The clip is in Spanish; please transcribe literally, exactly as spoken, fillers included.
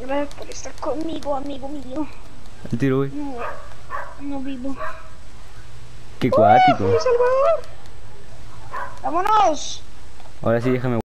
Gracias por estar conmigo, amigo mío. El tiro, güey. No, no vivo. Qué cuático. ¡Uy, Salvador! ¡Vámonos! Ahora sí, déjame.